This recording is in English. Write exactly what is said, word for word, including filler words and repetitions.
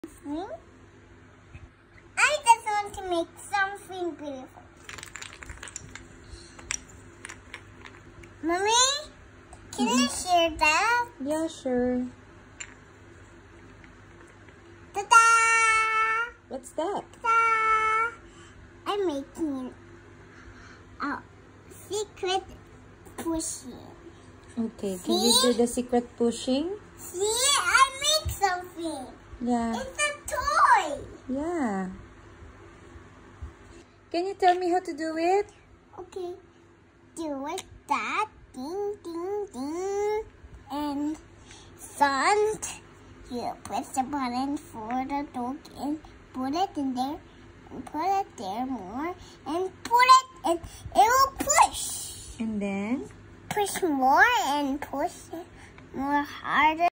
something. I just want to make something beautiful. Mommy, can mm-hmm. you share that? Yeah, sure. Ta-da! What's that? Ta-da! I'm making a secret pushing. Okay, See? can you do the secret pushing? See, I make something. Yeah. It's a toy. Yeah. Can you tell me how to do it? Okay. Do it that. Ding, ding, ding. And front, you press the button for the dog and put it in there. And put it there more. And put it and it will push. And then? Push more and push it more harder.